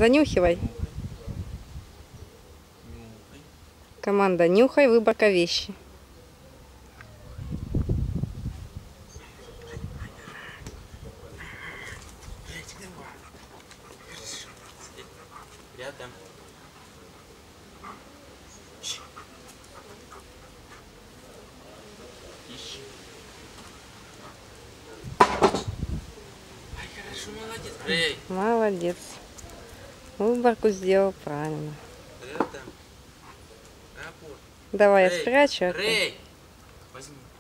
Занюхивай. Нюхай. Команда нюхай, выборка вещи. Рядом. Ищи. Ай, хорошо, молодец. Рэй. Молодец. Выборку сделал правильно. Рядом. Апорт. Давай я Рэй. спрячу. Рэй. Возьми.